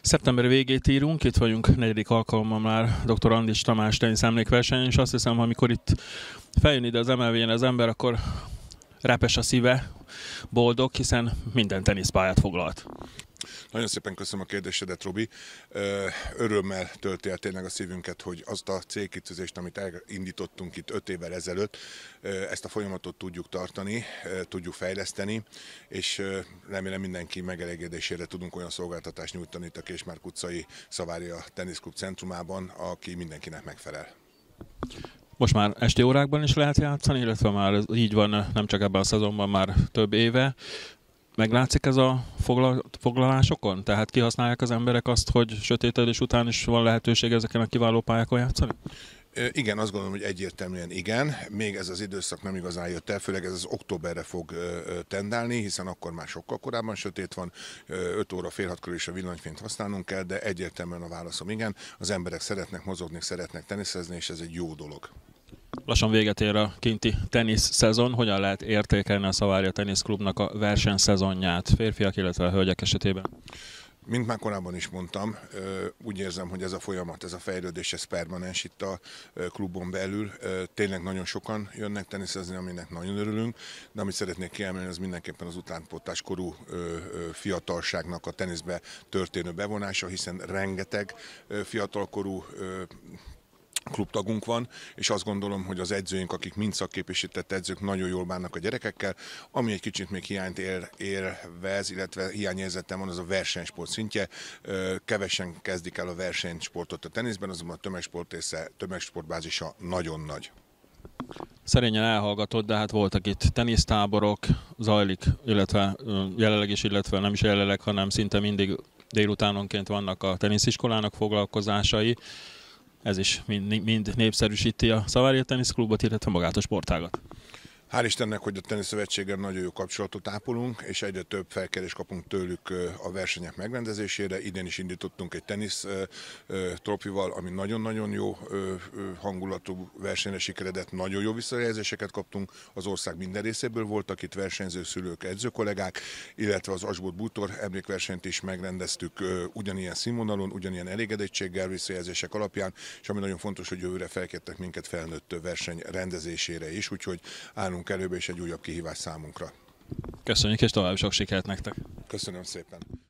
Szeptember végét írunk, itt vagyunk negyedik alkalommal már dr. Andis Tamás teniszemlékversenyen, és azt hiszem, amikor itt feljön ide az MLV-n az ember, akkor repes a szíve, boldog, hiszen minden teniszpályát foglalt. Nagyon szépen köszönöm a kérdésedet, Robi. Örömmel tölti el tényleg a szívünket, hogy azt a célkitűzést, amit elindítottunk itt 5 évvel ezelőtt, ezt a folyamatot tudjuk tartani, tudjuk fejleszteni, és remélem mindenki megelégedésére tudunk olyan szolgáltatást nyújtani itt a Késmárk utcai Savaria Teniszklub centrumában, aki mindenkinek megfelel. Most már esti órákban is lehet játszani, illetve már így van nem csak ebben a szezonban, már több éve. Meglátszik ez a foglalásokon? Tehát kihasználják az emberek azt, hogy sötétedés után is van lehetőség ezeken a kiváló pályákon játszani? Igen, azt gondolom, hogy egyértelműen igen. Még ez az időszak nem igazán jött el, főleg ez az októberre fog tendálni, hiszen akkor már sokkal korábban sötét van, 5 óra, fél 6 körül is a villanyfényt használnunk kell, de egyértelműen a válaszom igen. Az emberek szeretnek mozogni, szeretnek teniszezni, és ez egy jó dolog. Lassan véget ér a kinti tenisz szezon. Hogyan lehet értékelni a Savaria Teniszklubnak a versenyszezonját férfiak, illetve a hölgyek esetében? Mint már korábban is mondtam, úgy érzem, hogy ez a folyamat, ez a fejlődés, ez permanens itt a klubon belül. Tényleg nagyon sokan jönnek teniszezni, aminek nagyon örülünk, de amit szeretnék kiemelni, az mindenképpen az utánpótláskorú fiatalságnak a teniszbe történő bevonása, hiszen rengeteg fiatalkorú klubtagunk van, és azt gondolom, hogy az edzőink, akik mind szakképesített edzők, nagyon jól bánnak a gyerekekkel. Ami egy kicsit még hiányt élvez, illetve hiányérzetem van, az a versenysport szintje. Kevesen kezdik el a versenysportot a teniszben, azonban a tömegsportbázisa nagyon nagy. Szerényen elhallgatott, de hát voltak itt tenisztáborok, zajlik, illetve jelenleg is, illetve nem is jelenleg, hanem szinte mindig délutánonként vannak a tenisziskolának foglalkozásai. Ez is mind népszerűsíti a Savaria Teniszklubot, illetve magát a sportágat. Hál' Istennek, hogy a Teniszszövetséggel nagyon jó kapcsolatot ápolunk, és egyre több felkérést kapunk tőlük a versenyek megrendezésére. Idén is indítottunk egy tenisz trofival, ami nagyon-nagyon jó hangulatú versenyre sikeredett, nagyon jó visszajelzéseket kaptunk. Az ország minden részéből voltak itt versenyző szülők, edzőkollégák, illetve az Asbót Bútor emlékversenyt is megrendeztük ugyanilyen színvonalon, ugyanilyen elégedettséggel, visszajelzések alapján, és ami nagyon fontos, hogy jövőre felkértek minket felnőtt verseny rendezésére is, úgyhogy állunk előbb, és egy újabb kihívás számunkra. Köszönjük, és további sok sikert nektek! Köszönöm szépen!